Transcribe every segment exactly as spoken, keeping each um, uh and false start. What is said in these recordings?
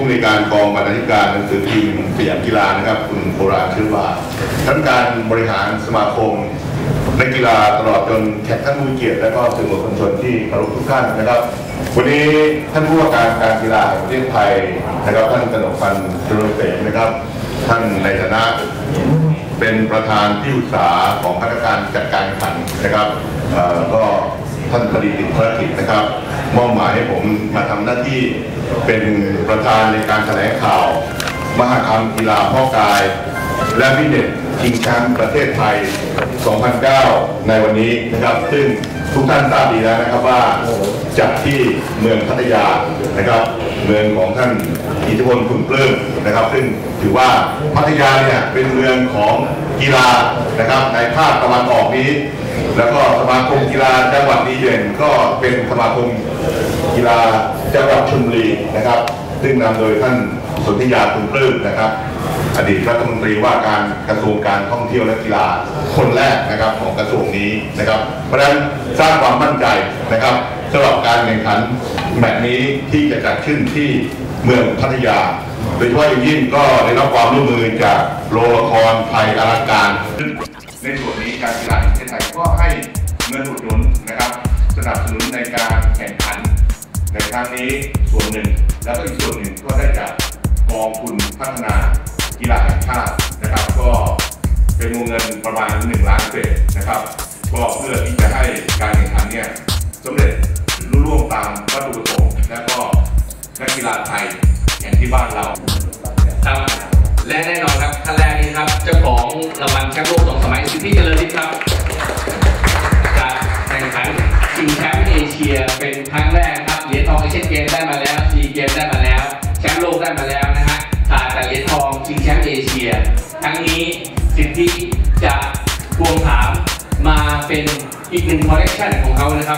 ผู้ในการกองบรรณาธิการหนังสือพิมพ์สยามกีฬานะครับคุณโบราณชื่อว่าท่านการบริหารสมาคมนักกีฬาตลอดจนแขกท่านผู้เกียรติและก็สื่อมวลชนที่เคารพทุกท่านนะครับวันนี้ท่านผู้ว่าการการกีฬาแห่งประเทศไทยนะครับท่านกนกพันธ์จุลเสนนะครับท่านในฐานะเป็นประธานที่ปรึกษาของคณะกรรมการจัดการแข่งขันนะครับก็ท่านพอดีติดภารกิจนะครับมอบหมายให้ผมมาทำหน้าที่เป็นประธานในการแถลงข่าวมหกรรมกีฬาพ่อกายและฟิตเนสชิงแชมป์ประเทศไทย สองพันเก้า ในวันนี้นะครับซึ่งทุกท่านทราบดีแล้วนะครับว่าจัดที่เมืองพัทยานะครับเมืองของท่านอิทธิพลคุณปลื้มนะครับซึ่งถือว่าพัทยาเนี่ยเป็นเมืองของกีฬานะครับในภาคตะวันออกนี้แล้วก็สมาคมกีฬาจังหวัดดีเด่นก็เป็นสมาคมกีฬาจังหวัดชลบุรีนะครับซึ่งนำโดยท่านสนธิยาคุณปลื้มนะครับอดีตรัฐมนตรีว่าการกระทรวงการท่องเที่ยวและกีฬาคนแรกนะครับของกระทรวงนี้นะครับเพราะฉะนั้นสร้างความมั่นใจนะครับสำหรับการแข่งขันแมตช์นี้ที่จะจัดขึ้นที่เมืองพัทยาโดยเฉพาะอย่างยิ่งก็ได้รับความร่วมมือจากโรงละครไทยอลังการในส่วนนี้การกีฬาแห่งประเทศไทยก็ให้เงินอุดหนุนนะครับสนับสนุนในการแข่งขันในครั้งนี้ส่วนหนึ่งแล้วก็อีกส่วนหนึ่งก็ได้จากกองทุนพัฒนากีฬาแห่งชาตินะครับก็เป็นวงเงินประมาณหนึ่งล้านเศษนะครับก็เพื่อที่จะให้การแข่งขันเนี่ยสำเร็จรุ่ร่วงตามวัตถุประสงค์และก็นักกีฬาไทยอย่างที่บ้านเราครับและแน่นอนครับท่านแรกนี้ครับเจ้าของรางวัลแชมป์โลกสองสมัยสิทธิเจริญฤทธิ์ครับการแข่งขันชิงแชมป์เอเชียเป็นครั้งแรกครับเหรียญทองเอเชียนเกมได้มาแล้วซีเกมได้มาแล้วแชมป์โลกได้มาแล้วนะฮะขาดแต่เหรียญทองชิงแชมป์เอเชียครั้งนี้สิทธิจะทวงถามมาเป็นอีกหนึ่งคอลเลคชันของเขานะครับ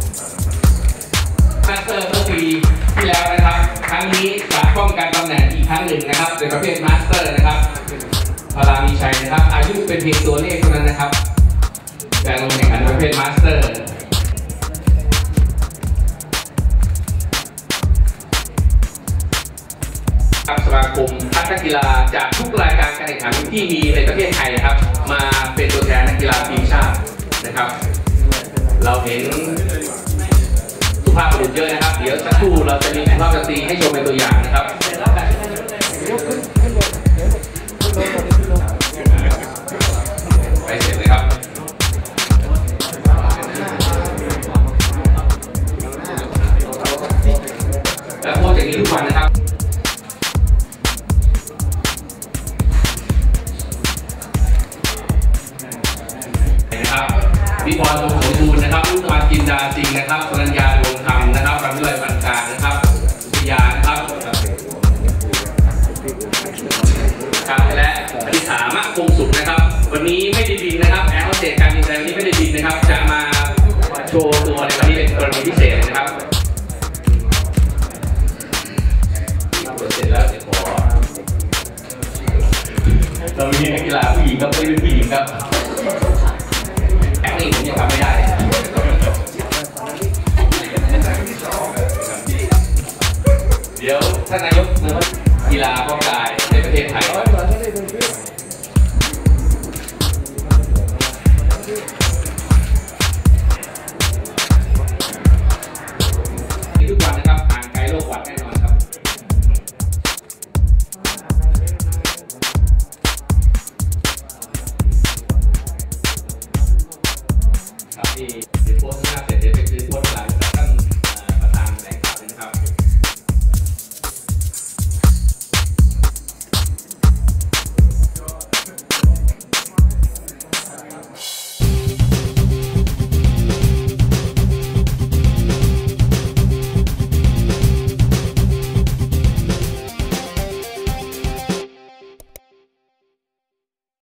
มาสเตอร์เมื่อปีที่แล้วนะครับครั้งนี้จะป้องกันตำแหน่งอีกครั้งหนึ่งนะครับในประเภทมาสเตอร์นะครับพารามีชัยนะครับอายุเป็นเพียงตัวเลขเท่านั้นนะครับการลงแข่งขันประเภทมาสเตอร์สมาคมพัฒนักกีฬาจากทุกรายการการแข่งขันที่มีในประเทศไทยนะครับมาเป็นตัวแทนนักกีฬาทีมชาตินะครับเราเห็นสุภาพบุรุษเยอะนะครับเดี๋ยวสักครู่เราจะมีสุภาพสตรีให้ชมเป็นตัวอย่างนะครับไปเสร็จเลยครับและพูดอย่างนี้ทุกวันนะครับวิพรสมบูรณ์นะครับรุ่งวันกินดาจริงนะครับปรัญญาดวงธรรมนะครับรำด้วยปัญญานะครับวิทยานะครับครับและอธิษฐามะคงสุขนะครับวันนี้ไม่ได้บินนะครับแอร์โฮสเตสการบินไทยวันนี้ไม่ได้บินนะครับจะมาโชว์ตัวในวันนี้เป็นกรณีพิเศษนะครับเสร็จแล้วเดี๋ยวขอเรามีนักกีฬาผู้หญิงก็ไม่เป็นผู้หญิงครับแอคนี่ผมยังทำไม่ได้เดี๋ยวท่านนายกกีฬาป้องกันในประเทศไทยทุกวันนะครับห่างไกลโรคหวัดแน่นอนครับที่เดี๋ยวโพสต์หน้าเสร็จเดี๋ยวไปซื้อ